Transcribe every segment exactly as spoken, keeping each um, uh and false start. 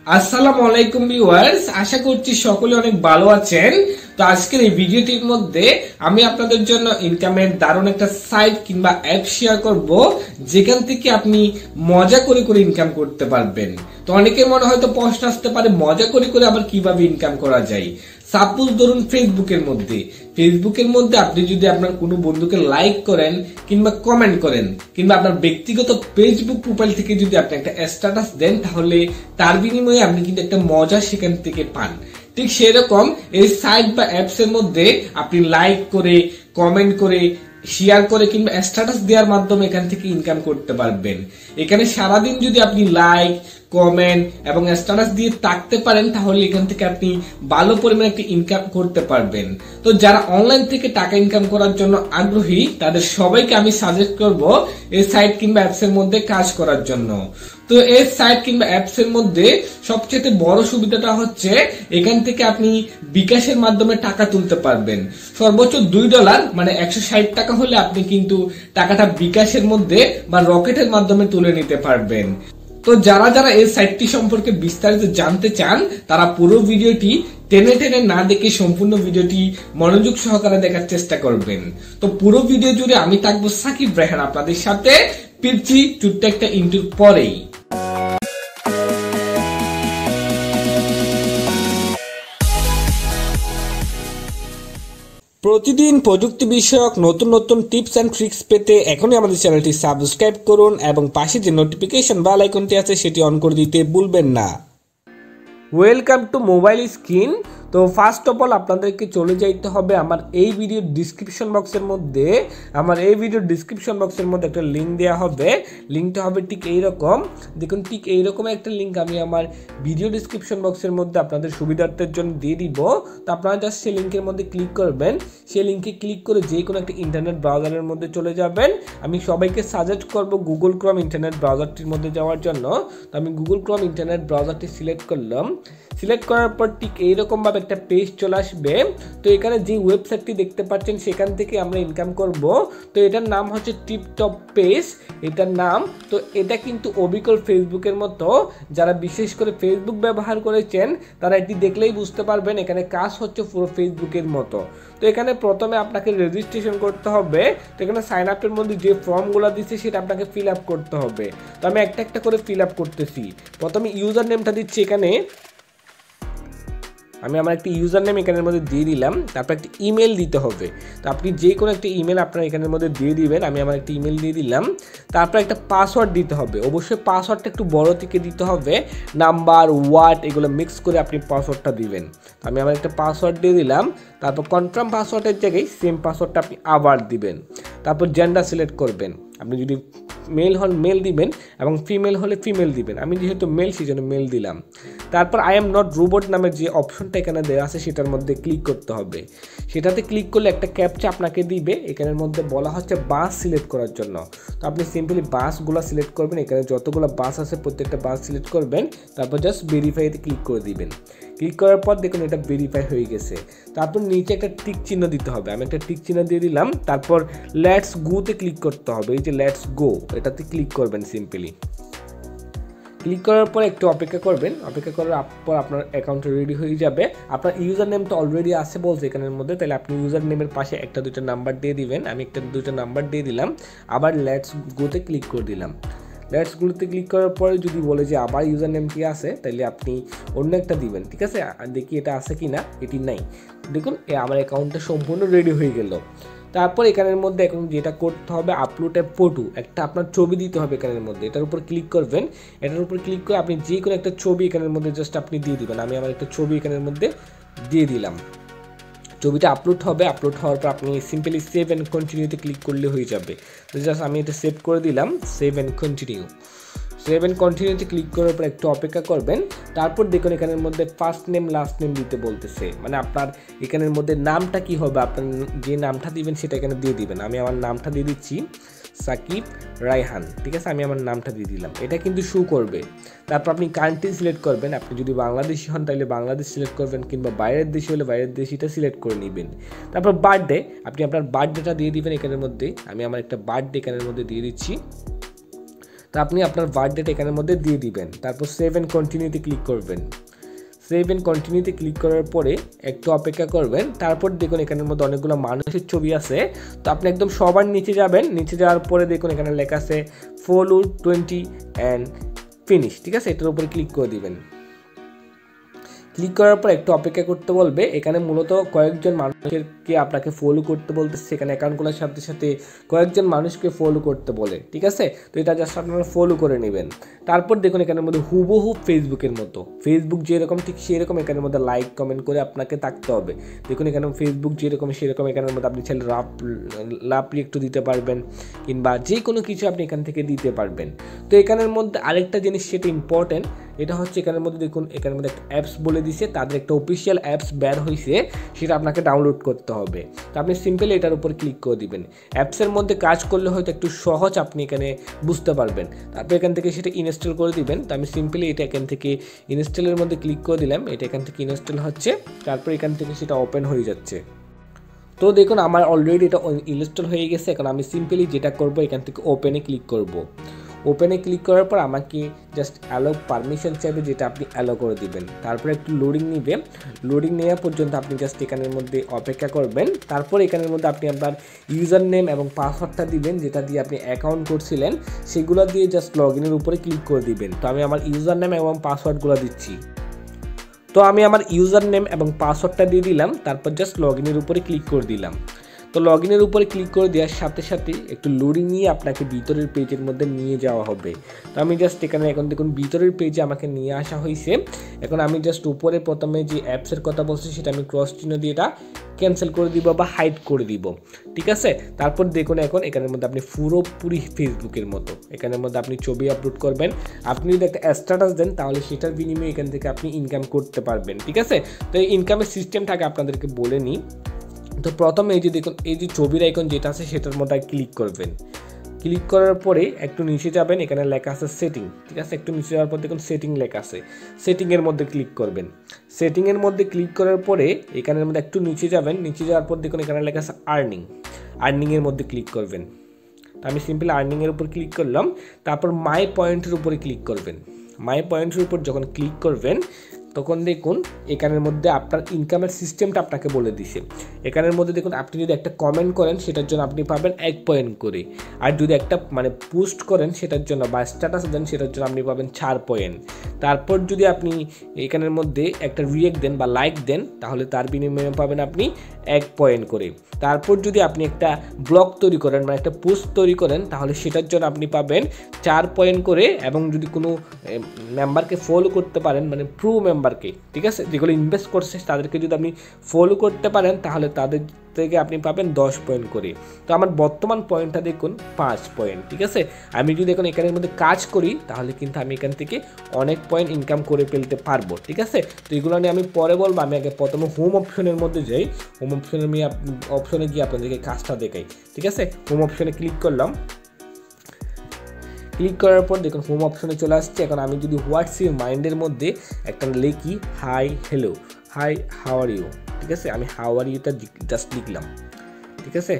আসসালামু আলাইকুম ভিউয়ার্স, আশা করছি সকলে অনেক ভালো আছেন। তো আজকের এই ভিডিওটির মধ্যে আমি আপনাদের জন্য ইনকামের দারুণ একটা সাইট কিংবা অ্যাপ শেয়ার করব, যেখান থেকে আপনি মজা করে করে ইনকাম করতে পারবেন। তো অনেকের মনে হয়তো প্রশ্ন আসতে পারে, মজা করে করে আবার কিভাবে ইনকাম করা যায়। সাপোজ ধরুন ফেসবুকের মধ্যে ফেসবুকের মধ্যে আপনি যদি আপনার কোনো বন্ধুকে লাইক করেন কিংবা কমেন্ট করেন কিংবা আপনার ব্যক্তিগত ফেসবুক প্রোফাইল থেকে যদি আপনি একটা স্ট্যাটাস দেন, তাহলে তার বিনিময়ে আপনি কিন্তু একটা মজা সেখান থেকে পান। ঠিক সেরকম এই সাইট বা অ্যাপস এর মধ্যে আপনি লাইক করে, কমেন্ট করে, শেয়ার করে কিংবা স্ট্যাটাস দেওয়ার মাধ্যমে এখান থেকে ইনকাম করতে পারবেন। এখানে সারাদিন যদি আপনি লাইক, কমেন্ট এবং স্ট্যাটাস দিয়ে থাকতে পারেন, তাহলে এখান থেকে আপনি ভালো পরিমাণে একটা ইনকাম করতে পারবেন। তো যারা অনলাইন থেকে টাকা ইনকাম করার জন্য আগ্রহী, তাদের সবাইকে আমি সাজেস্ট করব এই সাইট কিংবা অ্যাপস এর মধ্যে কাজ করার জন্য। তো এই সাইট কিংবা অ্যাপস এর মধ্যে সবচেয়ে বড় সুবিধাটা হচ্ছে এখান থেকে আপনি বিকাশের মাধ্যমে টাকা তুলতে পারবেন। সর্বোচ্চ দুই ডলার মানে একশো ষাট টাকা হলে আপনি কিন্তু টাকাটা বিকাশের মধ্যে বা রকেটের মাধ্যমে তুলে নিতে পারবেন। তো যারা যারা এই সাইটটি সম্পর্কে বিস্তারিত জানতে চান, তারা পুরো ভিডিওটি টেনে টেনে না দেখে সম্পূর্ণ ভিডিওটি মনোযোগ সহকারে দেখার চেষ্টা করবেন। তো পুরো ভিডিও জুড়ে আমি থাকবো সাকিব রায়হান আপনাদের সাথে। ফিরছি ছোট্ট একটা ইন্টুর পরেই। প্রতিদিন প্রযুক্তি বিষয়ক নতুন নতুন টিপস এন্ড ট্রিক্স পেতে এখনই আমাদের চ্যানেলটি সাবস্ক্রাইব করুন এবং পাশে যে নোটিফিকেশন বেল আইকনটি আছে সেটি অন করে দিতে ভুলবেন না। Welcome to mobile screen. তো ফার্স্ট অফ অল আপনাদেরকে চলে যাইতে হবে আমার এই ভিডিওর ডিসক্রিপশন বক্সের মধ্যে। আমার এই ভিডিওর ডিসক্রিপশন বক্সের মধ্যে একটা লিঙ্ক দেওয়া হবে। লিঙ্কটা হবে ঠিক এইরকম, দেখুন ঠিক এইরকম একটা লিঙ্ক আমি আমার ভিডিও ডিসক্রিপশন বক্সের মধ্যে আপনাদের সুবিধার্থের জন্য দিয়ে দিব। তো আপনারা জাস্ট সেই লিঙ্কের মধ্যে ক্লিক করবেন। সেই লিঙ্কে ক্লিক করে যে কোনো একটা ইন্টারনেট ব্রাউজারের মধ্যে চলে যাবেন। আমি সবাইকে সাজেস্ট করব গুগল ক্রোম ইন্টারনেট ব্রাউজারটির মধ্যে যাওয়ার জন্য। তো আমি গুগল ক্রোম ইন্টারনেট ব্রাউজারটি সিলেক্ট করলাম। সিলেক্ট করার পর ঠিক এইরকম ভাবে একটা পেজ চলে আসবে। তো এখানে যে ওয়েবসাইটটি দেখতে পাচ্ছেন সেখান থেকে আমরা ইনকাম করব। তো এটার নাম হচ্ছে টিপটপফেস এটার নাম। তো এটা কিন্তু অবিকল ফেসবুকের মতো। যারা বিশেষ করে ফেসবুক ব্যবহার করেছেন তারা এটি দেখলেই বুঝতে পারবেন এখানে কাজ হচ্ছে পুরো ফেসবুকের মতো। তো এখানে প্রথমে আপনাকে রেজিস্ট্রেশন করতে হবে। তো এখানে সাইন আপের মধ্যে যে ফর্মগুলো দিচ্ছে সেটা আপনাকে ফিল আপ করতে হবে। তো আমি একটা একটা করে ফিল আপ করতেছি। প্রথমে ইউজার নেমটা দিচ্ছি। এখানে আমি আমার একটি ইউজার নেম এখানের মধ্যে দিয়ে দিলাম। তারপর একটি ইমেল দিতে হবে। তো আপনি যে কোনো একটা ইমেল আপনার এখানের মধ্যে দিয়ে দিবেন। আমি আমার একটা ইমেল দিয়ে দিলাম। তারপর একটা পাসওয়ার্ড দিতে হবে। অবশ্যই পাসওয়ার্ডটা একটু বড় থেকে দিতে হবে। নাম্বার, ওয়ার্ড এগুলো মিক্স করে আপনি পাসওয়ার্ডটা দিবেন। আমি আমার একটা পাসওয়ার্ড দিয়ে দিলাম। তারপর কনফার্ম পাসওয়ার্ডের জায়গায় সেম পাসওয়ার্ডটা আপনি আবার দিবেন। তারপর জেন্ডার সিলেক্ট করবেন। আপনি যদি মেল হন মেল দিবেন এবং ফিমেল হলে ফিমেল দিবেন। আমি যেহেতু মেল সেই জন্য মেল দিলাম। তারপর আই এম নট রোবট নামের যে অপশনটা এখানে দেওয়া আছে সেটার মধ্যে ক্লিক করতে হবে। সেটাতে ক্লিক করলে একটা ক্যাপচা আপনাকে দিবে। এখানের মধ্যে বলা হচ্ছে বাস সিলেক্ট করার জন্য। তো আপনি সিম্পলি বাসগুলো সিলেক্ট করবেন। এখানে যতগুলো বাস আছে প্রত্যেকটা বাস সিলেক্ট করবেন। তারপর জাস্ট ভেরিফাইতে ক্লিক করে দিবেন। ক্লিক করার পর দেখুন এটা ভেরিফাই হয়ে গেছে। তারপর নিচে একটা টিক চিহ্ন দিতে হবে। আমি একটা টিক চিহ্ন দিয়ে দিলাম। তারপর লেটস গোতে ক্লিক করতে হবে। এই যে লেটস গো এটাতে ক্লিক করবেন। সিম্পলি ক্লিক করার পর একটু অপেক্ষা করবেন। অপেক্ষা করার পর আপনার অ্যাকাউন্টটা রেডি হয়ে যাবে। আপনার ইউজার নেম তো অলরেডি আছে বলছে এখানের মধ্যে, তাহলে আপনি ইউজার নেমের পাশে একটা দুইটা নাম্বার দিয়ে দিবেন। আমি একটা দুইটা নাম্বার দিয়ে দিলাম। আবার লেটস গোতে ক্লিক করে দিলাম। লেটস গোতে ক্লিক করার পরে যদি বলে যে আবার ইউজার নেম কি আছে, তাহলে আপনি অন্য একটা দিবেন। ঠিক আছে, দেখি এটা আছে কি না। এটি নাই। দেখুন আমার অ্যাকাউন্টটা সম্পূর্ণ রেডি হয়ে গেল। তারপর এখানের মধ্যে এখন যেটা করতে হবে, আপলোড এ ফটো, একটা আপনার ছবি দিতে হবে এখানের মধ্যে। এটার উপর ক্লিক করবেন। এটার উপর ক্লিক করে আপনি যে কোনো একটা ছবি এখানের মধ্যে জাস্ট আপনি দিয়ে দিবেন। আমি আমার একটা ছবি এখানের মধ্যে দিয়ে দিলাম। ছবিটা আপলোড হবে। আপলোড হওয়ার পর আপনি সিম্পলি সেভ অ্যান্ড কন্টিনিউতে ক্লিক করলে হয়ে যাবে। তো জাস্ট আমি এটা সেভ করে দিলাম। Save and continue save and কন্টিনিউতে ক্লিক করার পর একটু অপেক্ষা করবেন। তারপর দেখুন এখানের মধ্যে ফার্স্ট নেম লাস্ট নেম দিতে বলতেছে। মানে আপনার এখানের মধ্যে নামটা কি হবে, আপনার যে নামটা দিবেন সেটা এখানে দিয়ে দিবেন। আমি আমার নামটা দিয়ে দিচ্ছি সাকিব রায়হান। ঠিক আছে, আমি আমার নামটা দিয়ে দিলাম। এটা কিন্তু শো করবে। তারপর আপনি কান্ট্রি সিলেক্ট করবেন। আপনি যদি বাংলাদেশি হন তাহলে বাংলাদেশ সিলেক্ট করবেন, কিংবা বাইরের দেশি হলে বাইরের দেশিটা সিলেক্ট করে নেবেন। তারপর বার্থডে, আপনি আপনার বার্থডেটা দিয়ে দিবেন এখানের মধ্যে। আমি আমার একটা বার্থডে এখানের মধ্যে দিয়ে দিচ্ছি। তো আপনি আপনার বার্থডেটা এখানের মধ্যে দিয়ে দিবেন, তারপর সেভ অ্যান্ড কন্টিনিউতে ক্লিক করবেন। সেভ অ্যান্ড কন্টিনিউতে ক্লিক করার পরে একটু অপেক্ষা করবেন, তারপর দেখুন এখানের মধ্যে অনেকগুলো মানুষের ছবি আছে। তো আপনি একদম সবার নিচে যাবেন, নিচে যাওয়ার পরে দেখুন এখানে লেখা আছে ফলো টোয়েন্টি অ্যান্ড ফিনিশ, ঠিক আছে, এটার উপরে ক্লিক করে দিবেন। ক্লিক করার পর একটু অপেক্ষা করতে বলবে। এখানে মূলত কয়েকজন মানুষকে আপনাকে ফলো করতে বলতেছে, সেখানে অ্যাকাউন্টগুলোর সাথে সাথে কয়েকজন মানুষকে ফলো করতে বলে, ঠিক আছে। তো এটা জাস্ট আপনারা ফলো করে নেবেন। তারপর দেখুন এখানের মধ্যে হুবহু ফেসবুকের মতো, ফেসবুক যেরকম ঠিক সেরকম এখানের মধ্যে লাইক কমেন্ট করে আপনাকে থাকতে হবে। দেখুন এখানে ফেসবুক যেরকম সেরকম এখানের মধ্যে আপনি চাইলে রাপ লাভলি একটু দিতে পারবেন, কিংবা যে কোনো কিছু আপনি এখান থেকে দিতে পারবেন। তো এখানের মধ্যে আরেকটা জিনিস সেটা ইম্পর্টেন্ট, এটা হচ্ছে এখানের মধ্যে দেখুন এখানের মধ্যে একটা অ্যাপস বলে দিছে, তাদের একটা অফিসিয়াল অ্যাপস বের হয়েছে, সেটা আপনাকে ডাউনলোড করতে হবে। তো আপনি সিম্পলি এটার উপর ক্লিক করে দিবেন। অ্যাপসের মধ্যে কাজ করলে হয়তো একটু সহজ আপনি এখানে বুঝতে পারবেন। তারপর এখান থেকে সেটা ইনস্টল করে দিবেন। তো আমি সিম্পলি এটা এখান থেকে ইনস্টলের মধ্যে ক্লিক করে দিলাম, এটা এখান থেকে ইনস্টল হচ্ছে, তারপর এখান থেকে সেটা ওপেন হয়ে যাচ্ছে। তো দেখুন আমার অলরেডি এটা ইনস্টল হয়ে গেছে। এখন আমি সিম্পলি যেটা করব এখান থেকে ওপেনে ক্লিক করব। ওপেনে ক্লিক করার পর আমাকে জাস্ট অ্যালো পারমিশন চাইবে, যেটা আপনি অ্যালো করে দিবেন। তারপরে একটু লোডিং নিবে, লোডিং নেওয়া পর্যন্ত আপনি জাস্ট এখানের মধ্যে অপেক্ষা করবেন। তারপর এখানের মধ্যে আপনি আপনার ইউজার নেম এবং পাসওয়ার্ডটা দিবেন, যেটা দিয়ে আপনি অ্যাকাউন্ট করছিলেন, সেগুলো দিয়ে জাস্ট লগ ইনের উপরে ক্লিক করে দিবেন। তো আমি আমার ইউজার নেম এবং পাসওয়ার্ডগুলো দিচ্ছি। তো আমি আমার ইউজার নেম এবং পাসওয়ার্ডটা দিয়ে দিলাম, তারপর জাস্ট লগ ইনের উপরে ক্লিক করে দিলাম। তো লগ ইনের উপরে ক্লিক করে দেওয়ার সাথে সাথে একটু লোডিং নিয়ে আপনাকে ভিতরের পেজের মধ্যে নিয়ে যাওয়া হবে। তো আমি জাস্ট এখানে এখন দেখুন ভিতরের পেজে আমাকে নিয়ে আসা হয়েছে। এখন আমি জাস্ট উপরে প্রথমে যে অ্যাপসের কথা বলছি সেটা আমি ক্রস চিহ্ন দিয়ে এটা ক্যান্সেল করে দিব বা হাইড করে দিব, ঠিক আছে। তারপর দেখুন এখন এখানের মধ্যে আপনি পুরোপুরি ফেসবুকের মতো এখানের মধ্যে আপনি ছবি আপলোড করবেন। আপনি যদি একটা স্ট্যাটাস দেন তাহলে সেটার বিনিময়ে এখান থেকে আপনি ইনকাম করতে পারবেন, ঠিক আছে। তো এই ইনকামের সিস্টেমটাকে আপনাদেরকে বলে নিই। তো প্রথমে এই যে দেখুন এই যে ছবির আইকন যেটা আছে সেটার মধ্যে ক্লিক করবেন। ক্লিক করার পরে একটু নিচে যাবেন, এখানে লেখা আছে সেটিং, ঠিক আছে। একটু নিচে যাওয়ার পর দেখুন সেটিং লেখা আছে, সেটিংয়ের মধ্যে ক্লিক করবেন। সেটিংয়ের মধ্যে ক্লিক করার পরে এখানের মধ্যে একটু নিচে যাবেন, নিচে যাওয়ার পর দেখুন এখানে লেখা আছে আর্নিং, আর্নিংয়ের মধ্যে ক্লিক করবেন। তো আমি সিম্পলি আর্নিংয়ের উপর ক্লিক করলাম, তারপর মাই পয়েন্টের উপরে ক্লিক করবেন। মাই পয়েন্টের উপর যখন ক্লিক করবেন তখন দেখুন এখানের মধ্যে আপনার ইনকামের সিস্টেমটা আপনাকে বলে দিছে। এখানের মধ্যে দেখুন আপনি যদি একটা কমেন্ট করেন সেটার জন্য আপনি পাবেন এক পয়েন্ট করে, আর যদি একটা মানে পোস্ট করেন সেটার জন্য বা স্ট্যাটাস দেন সেটার জন্য আপনি পাবেন চার পয়েন্ট। তারপর যদি আপনি এখানের মধ্যে একটা রিয়েক্ট দেন বা লাইক দেন তাহলে তার বিনিময়ে পাবেন আপনি এক পয়েন্ট করে। তারপর যদি আপনি একটা ব্লগ তৈরি করেন মানে একটা পোস্ট তৈরি করেন তাহলে সেটার জন্য আপনি পাবেন চার পয়েন্ট করে, এবং যদি কোনো মেম্বারকে ফলো করতে পারেন মানে প্রো মেম্বারকে, ঠিক আছে, যেগুলো ইনভেস্ট করছে তাদেরকে যদি আপনি ফলো করতে পারেন তাহলে তাদের থেকে আপনি পাবেন দশ পয়েন্ট করে। তো আমার বর্তমান পয়েন্টটা দেখুন পাঁচ পয়েন্ট, ঠিক আছে। আমি যদি এখন এখানের মধ্যে কাজ করি তাহলে কিন্তু আমি এখান থেকে অনেক পয়েন্ট ইনকাম করে ফেলতে পারবো, ঠিক আছে। তো এগুলো নিয়ে আমি পরে বলবো। আমি আগে প্রথমে হোম অপশনের মধ্যে যাই, হোম অপশনে আমি অপশনে গিয়ে আপনাদেরকে কাজটা দেখাই, ঠিক আছে। হোম অপশনে ক্লিক করলাম, ক্লিক করার পর দেখুন হোম অপশনে চলে আসছে। এখন আমি যদি হোয়াটস ইউর মাইন্ডের মধ্যে একটা লিখি hi hello, hi how are you, ঠিক আছে, আমি হাউ আর ইউটা জাস্ট লিখলাম, ঠিক আছে,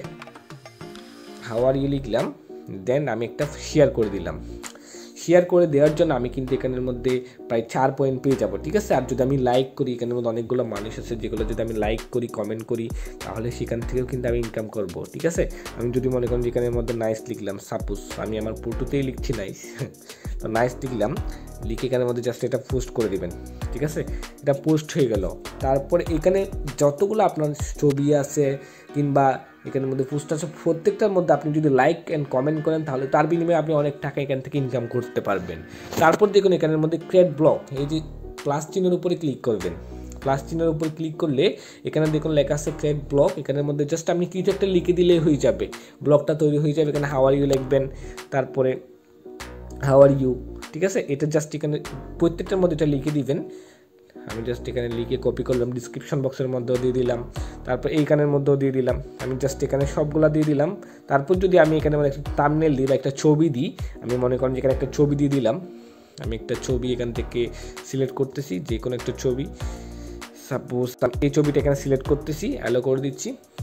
হাউ আর ইউ লিখলাম। দেন আমি একটা শেয়ার করে দিলাম। শেয়ার করে দেওয়ার জন্য আমি কিন্তু এখানের মধ্যে প্রায় চার পয়েন্ট পেয়ে যাবো, ঠিক আছে। আর যদি আমি লাইক করি, এখানের মধ্যে অনেকগুলো মানুষ আছে যেগুলো যদি আমি লাইক করি কমেন্ট করি তাহলে সেখান থেকেও কিন্তু আমি ইনকাম করব, ঠিক আছে। আমি যদি মনে করেন যেখানের মধ্যে নাইস লিখলাম, সাপোজ আমি আমার ফটোতেই লিখছি নাইস, তো নাইস লিখলাম, লিখে এখানের মধ্যে জাস্ট এটা পোস্ট করে দিবেন, ঠিক আছে। এটা পোস্ট হয়ে গেল। তারপর এখানে যতগুলো আপনার ছবি আছে কিংবা এখানের মধ্যে পোস্ট আছে প্রত্যেকটার মধ্যে আপনি যদি লাইক অ্যান্ড কমেন্ট করেন তাহলে তার বিনিময়ে আপনি অনেক টাকা এখান থেকে ইনকাম করতে পারবেন। তারপর দেখুন এখানের মধ্যে ক্রিয়েট ব্লগ, এই যে প্লাস চিহ্নের উপরে ক্লিক করবেন। প্লাস চিহ্নের উপর ক্লিক করলে এখানে দেখুন লেখা আছে ক্রিয়েট ব্লগ। এখানের মধ্যে জাস্ট আপনি কিছু একটা লিখে দিলেই হয়ে যাবে, ব্লগটা তৈরি হয়ে যাবে। এখানে হাউ আর ইউ লিখবেন, তারপরে হাউ আর ইউ, ঠিক আছে। এটা জাস্ট এখানে প্রত্যেকটার মধ্যে এটা লিখে দিবেন। আমি জাস্ট এখানে লিখে কপি করলাম, ডিসক্রিপশন বক্সের মধ্যেও দিয়ে দিলাম, তারপর এইখানের মধ্যেও দিয়ে দিলাম। আমি জাস্ট এখানে সবগুলা দিয়ে দিলাম। তারপর যদি আমি এখানে মানে একটা থাম্বনেল দিই বা একটা ছবি দিই, আমি মনে করেন যে এখানে একটা ছবি দিয়ে দিলাম। আমি একটা ছবি এখান থেকে সিলেক্ট করতেছি, যে কোনো একটা ছবি, সাপোজ এই ছবিটা এখানে সিলেক্ট করতেছি, অ্যালো করে দিচ্ছি।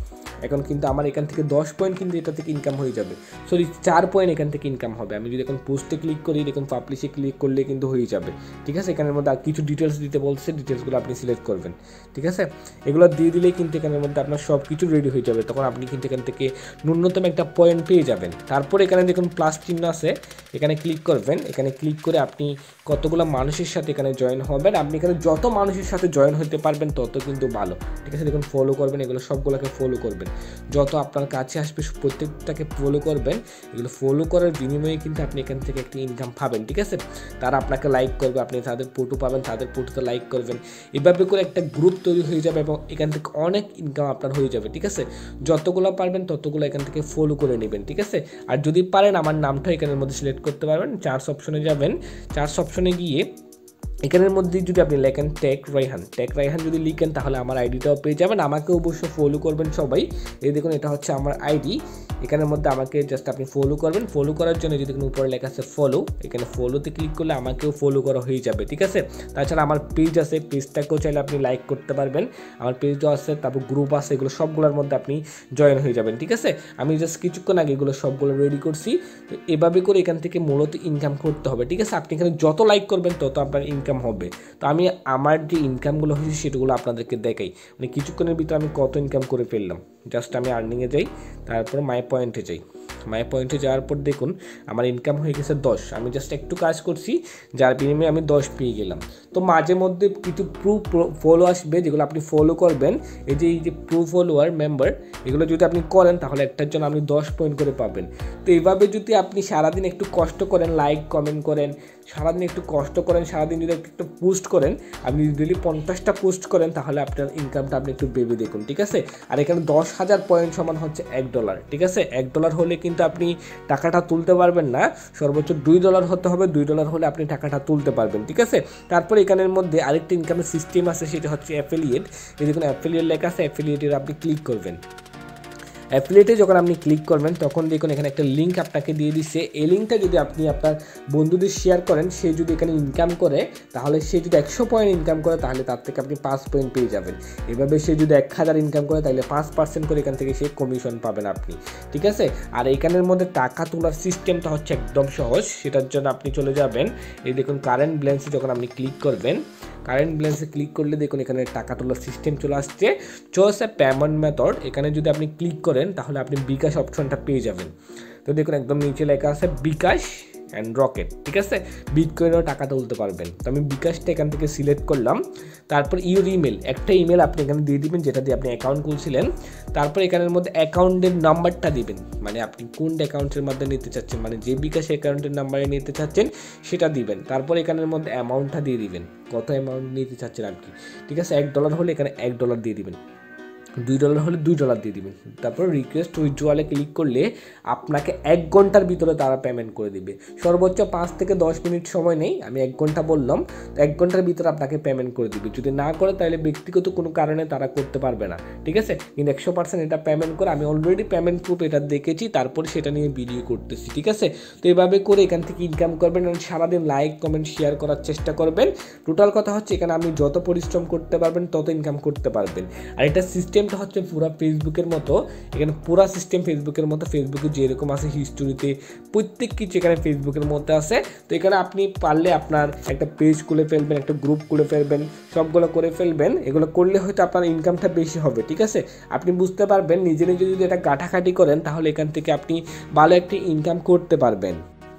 এখন কিন্তু আমার এখান থেকে দশ পয়েন্ট কিন্তু এটা থেকে ইনকাম হয়ে যাবে, সরি চার পয়েন্ট এখান থেকে ইনকাম হবে। আমি যদি এখন পোস্টে ক্লিক করি, দেখুন পাবলিশে ক্লিক করলে কিন্তু হয়ে যাবে, ঠিক আছে। এখানের মধ্যে আর কিছু ডিটেলস দিতে বলছে, ডিটেলসগুলো আপনি সিলেক্ট করবেন, ঠিক আছে। এগুলো দিয়ে দিলেই কিন্তু এখানের মধ্যে আপনার সব কিছু রেডি হয়ে যাবে, তখন আপনি কিন্তু এখান থেকে ন্যূনতম একটা পয়েন্ট পেয়ে যাবেন। তারপর এখানে দেখুন প্লাস চিহ্ন আছে, এখানে ক্লিক করবেন। এখানে ক্লিক করে আপনি কতগুলো মানুষের সাথে এখানে জয়েন হবেন, আপনি এখানে যত মানুষের সাথে জয়েন হতে পারবেন তত কিন্তু ভালো, ঠিক আছে। দেখুন ফলো করবেন, এগুলো সবগুলোকে ফলো করবেন, যত আপনার কাছে আসবে প্রত্যেকটাকে ফলো করবেন। এগুলো ফলো করার বিনিময়ে কিন্তু আপনি এখান থেকে একটি ইনকাম পাবেন, ঠিক আছে। তারা আপনাকে লাইক করবে, আপনি তাদের ফটো পাবেন, তাদের ফটোতে লাইক করবেন, এভাবে করে একটা গ্রুপ তৈরি হয়ে যাবে এবং এখান থেকে অনেক ইনকাম আপনার হয়ে যাবে, ঠিক আছে। যতগুলো পারবেন ততগুলো এখান থেকে ফলো করে নেবেন, ঠিক আছে। আর যদি পারেন আমার নামটা এখানের মধ্যে সিলেক্ট করতে পারবেন, চার্জ অপশনে যাবেন, চার্জ অপশনে গিয়ে এখানের মধ্যে যদি আপনি লেখেন টেক রাইহান, টেক রাইহান যদি লিখেন তাহলে আমার আইডিটাও পেয়ে যাবেন। আমাকে অবশ্যই ফলো করবেন সবাই, এই দেখুন এটা হচ্ছে আমার আইডি। এখানের মধ্যে আমাকে জাস্ট আপনি ফলো করবেন, ফলো করার জন্য যদি কোনো উপরে লেখা আছে ফলো, এখানে ফলোতে ক্লিক করলে আমাকেও ফলো করা হয়ে যাবে, ঠিক আছে। তাছাড়া আমার পেজ আছে, পেজটাকেও চাইলে আপনি লাইক করতে পারবেন, আমার পেজও আছে, তারপর গ্রুপ আছে, এগুলো সবগুলোর মধ্যে আপনি জয়েন হয়ে যাবেন, ঠিক আছে। আমি জাস্ট কিছুক্ষণ আগে এগুলো সবগুলো রেডি করছি, তো এভাবে করে এখান থেকে মূলত ইনকাম করতে হবে, ঠিক আছে। আপনি এখানে যত লাইক করবেন তত আপনার ইনকাম হবে। তো আমি আমার যে ইনকামগুলো হয়েছে সেগুলো আপনাদেরকে দেখাই, মানে কিছুক্ষণের ভিতরে আমি কত ইনকাম করে ফেললাম। জাস্ট আমি আর্নিংয়ে যাই, তারপর মাই পয়েন্টে যাই, মাই পয়েন্টে যাওয়ার পর দেখুন আমার ইনকাম হয়ে গেছে দশ। আমি জাস্ট একটু কাজ করছি যার বিনিময়ে আমি দশ পেয়ে গেলাম। তো মাঝে মধ্যে কিছু প্রুফ ফলো আসবে যেগুলো আপনি ফলো করবেন, এই যে এই যে প্রুফ ফলোয়ার মেম্বার, এগুলো যদি আপনি করেন তাহলে একটার জন্য আপনি দশ পয়েন্ট করে পাবেন। তো এইভাবে যদি আপনি সারাদিন একটু কষ্ট করেন, লাইক কমেন্ট করেন, সারাদিন একটু কষ্ট করেন, সারাদিন যদি একটু একটু পোস্ট করেন, আপনি ডেলি পঞ্চাশটা পোস্ট করেন তাহলে আপনার ইনকামটা আপনি একটু ভেবে দেখুন, ঠিক আছে। আর এখানে দশ হাজার পয়েন্ট সমান হচ্ছে এক ডলার, ঠিক আছে। এক ডলার হলে কিন্তু আপনি টাকাটা তুলতে পারবেন না, সর্বোচ্চ দুই ডলার হতে হবে, দুই ডলার হলে আপনি টাকাটা তুলতে পারবেন, ঠিক আছে। তারপর এখানের মধ্যে আরেকটি ইনকামের সিস্টেম আছে, সেটা হচ্ছে অ্যাফিলিয়েট। এই দেখুন অ্যাফিলিয়েট লেখা আছে, অ্যাফিলিয়েটের আপনি ক্লিক করবেন। অ্যাফিলিয়েটে যখন আপনি ক্লিক করবেন তখন দেখুন এখানে একটা লিঙ্ক আপনাকে দিয়ে দিচ্ছে। এই লিঙ্কটা যদি আপনি আপনার বন্ধুদের শেয়ার করেন, সে যদি এখানে ইনকাম করে তাহলে সে যদি একশো পয়েন্ট ইনকাম করে তাহলে তার থেকে আপনি পাঁচ পয়েন্ট পেয়ে যাবেন। এভাবে সে যদি এক হাজার ইনকাম করে তাহলে পাঁচ পার্সেন্ট করে এখান থেকে সে কমিশন পাবেন আপনি, ঠিক আছে। আর এখানের মধ্যে টাকা তোলার সিস্টেমটা হচ্ছে একদম সহজ, সেটার জন্য আপনি চলে যাবেন, এই দেখুন কারেন্ট ব্যালেন্সে যখন আপনি ক্লিক করবেন, কারেন্ট ব্যালেন্সে ক্লিক করলে দেখুন এখানে টাকা তোলার সিস্টেম চলে আসছে, চোজ এ পেমেন্ট মেথড। এখানে যদি আপনি ক্লিক করেন তাহলে আপনি বিকাশ অপশনটা পেয়ে যাবেন। তো দেখুন একদম নিচে লেখা আছে বিকাশ অ্যান্ড রকেট, ঠিক আছে। বিটকয়েনেও টাকা তুলতে পারবেন। তো আমি বিকাশটা এখান থেকে সিলেক্ট করলাম, তারপর ইউর ইমেল, একটা ইমেল আপনি এখানে দিয়ে দিবেন যেটা দিয়ে আপনি অ্যাকাউন্ট খুলছিলেন। তারপর এখানের মধ্যে অ্যাকাউন্টের নাম্বারটা দিবেন, মানে আপনি কোন অ্যাকাউন্টের মধ্যে নিতে চাচ্ছেন, মানে যে বিকাশ অ্যাকাউন্টের নাম্বারে নিতে চাচ্ছেন সেটা দিবেন। তারপর এখানের মধ্যে অ্যামাউন্টটা দিয়ে দিবেন, কত অ্যামাউন্ট নিতে চাচ্ছেন আর কি, ঠিক আছে। এক ডলার হলে এখানে এক ডলার দিয়ে দিবেন, দুই ডলার হলে দুই ডলার দিয়ে দিবেন। তারপর রিকোয়েস্ট উইথড্রয়ালে ক্লিক করলে আপনাকে এক ঘন্টার ভিতরে তারা পেমেন্ট করে দিবে। সর্বোচ্চ পাঁচ থেকে দশ মিনিট সময় নেই, আমি এক ঘন্টা বললাম, তো এক ঘন্টার ভিতরে আপনাকে পেমেন্ট করে দিবে। যদি না করে তাহলে ব্যক্তিগত কোনো কারণে তারা করতে পারবে না, ঠিক আছে। কিন্তু একশো পার্সেন্ট এটা পেমেন্ট করে, আমি অলরেডি পেমেন্ট প্রুফ এটা দেখেছি, তারপরে সেটা নিয়ে ভিডিও করতেছি, ঠিক আছে। তো এইভাবে করে এখান থেকে ইনকাম করবেন এবং সারাদিন লাইক কমেন্ট শেয়ার করার চেষ্টা করবেন। টোটাল কথা হচ্ছে এখানে আপনি যত পরিশ্রম করতে পারবেন তত ইনকাম করতে পারবেন। আর এটা সিস্টেম হচ্ছে পুরো ফেসবুকের মতো, এখানে পুরো সিস্টেম ফেসবুকের মতো, ফেসবুকে যেরকম আছে হিস্টোরিতে প্রত্যেক কিছু এখানে ফেসবুকের মধ্যে আছে। তো এখানে আপনি পারলে আপনার একটা পেজ খুলে ফেলবেন, একটা গ্রুপ খুলে ফেলবেন, সবগুলো করে ফেলবেন। এগুলো করলে হয়তো আপনার ইনকামটা বেশি হবে, ঠিক আছে। আপনি বুঝতে পারবেন নিজে নিজে যদি এটা কাটাকাটি করেন তাহলে এখান থেকে আপনি ভালো একটি ইনকাম করতে পারবেন।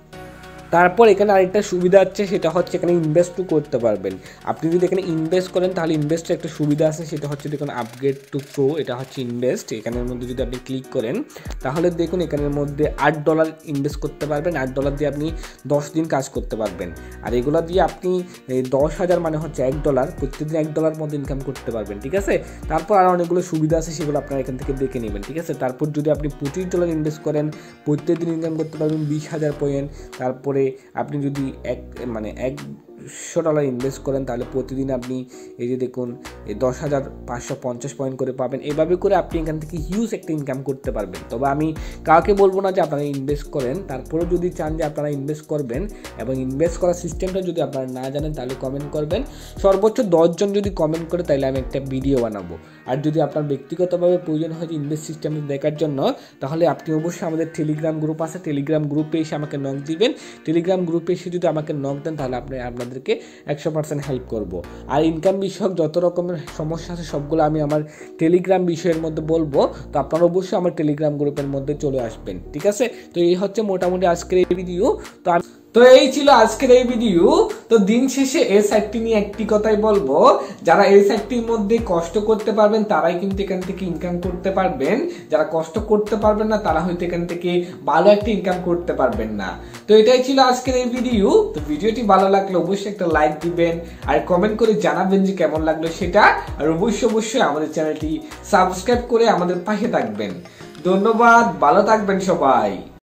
তারপর এখানে আরেকটা সুবিধা আছে, সেটা হচ্ছে এখানে ইনভেস্টও করতে পারবেন। আপনি যদি এখানে ইনভেস্ট করেন তাহলে ইনভেস্টের একটা সুবিধা আছে, সেটা হচ্ছে দেখুন আপগ্রেড টু প্রো, এটা হচ্ছে ইনভেস্ট। এখানের মধ্যে যদি আপনি ক্লিক করেন তাহলে দেখুন এখানের মধ্যে আট ডলার ইনভেস্ট করতে পারবেন, আট ডলার দিয়ে আপনি দশ দিন কাজ করতে পারবেন। আর এগুলো দিয়ে আপনি দশ হাজার মানে হচ্ছে এক ডলার, প্রত্যেকদিন এক ডলার মধ্যে ইনকাম করতে পারবেন, ঠিক আছে। তারপর আরও অনেকগুলো সুবিধা আছে, সেগুলো আপনারা এখান থেকে দেখে নেবেন, ঠিক আছে। তারপর যদি আপনি পঁচিশ ডলার ইনভেস্ট করেন প্রত্যেকদিন ইনকাম করতে পারবেন বিশ হাজার পয়েন্ট। তারপরে আপনি যদি এক মানে এক পাঁচশো ডলার ইনভেস্ট করেন তাহলে প্রতিদিন আপনি এই যে দেখুন এই দশ হাজার পাঁচশো পঞ্চাশ পয়েন্ট করে পাবেন। এভাবে করে আপনি এখান থেকে হিউজ একটা ইনকাম করতে পারবেন। তবে আমি কাউকে বলবো না যে আপনারা ইনভেস্ট করেন, তারপরেও যদি চান যে আপনারা ইনভেস্ট করবেন এবং ইনভেস্ট করার সিস্টেমটা যদি আপনারা না জানেন তাহলে কমেন্ট করবেন। সর্বোচ্চ দশজন যদি কমেন্ট করে তাহলে আমি একটা ভিডিও বানাবো। আর যদি আপনার ব্যক্তিগতভাবে প্রয়োজন হয় যে ইনভেস্ট সিস্টেম দেখার জন্য, তাহলে আপনি অবশ্যই আমাদের টেলিগ্রাম গ্রুপ আছে, টেলিগ্রাম গ্রুপে এসে আমাকে নক দিবেন। টেলিগ্রাম গ্রুপে এসে যদি আমাকে নক দেন তাহলে আপনি আপনাদেরকে একশো পার্সেন্ট হেল্প করবো। আর ইনকাম বিষয়ক যত রকমের সমস্যা আছে সবগুলো আমি আমার টেলিগ্রাম বিষয়ের মধ্যে বলবো, তো আপনারা অবশ্যই আমার টেলিগ্রাম গ্রুপের মধ্যে চলে আসবেন, ঠিক আছে? তো এই হচ্ছে মোটামুটি আজকের এই ভিডিও। তো তো এই ছিল আজকের এই ভিডিও। তো দিন শেষে এই সাইটটি নিয়ে একটি কথাই বলবো, যারা এই সাইটটির মধ্যে কষ্ট করতে পারবেন তারাই কিন্তু এখান থেকে ইনকাম করতে পারবেন। যারা কষ্ট করতে পারবেন না তারা হয়তো এখান থেকে ভালো একটা ইনকাম করতে পারবেন না। তো এটাই ছিল আজকের এই ভিডিও। তো ভিডিওটি ভালো লাগলে অবশ্যই একটা লাইক দিবেন আর কমেন্ট করে জানাবেন যে কেমন লাগলো সেটা। আর অবশ্যই অবশ্যই আমাদের চ্যানেলটি সাবস্ক্রাইব করে আমাদের পাশে থাকবেন। ধন্যবাদ, ভালো থাকবেন সবাই।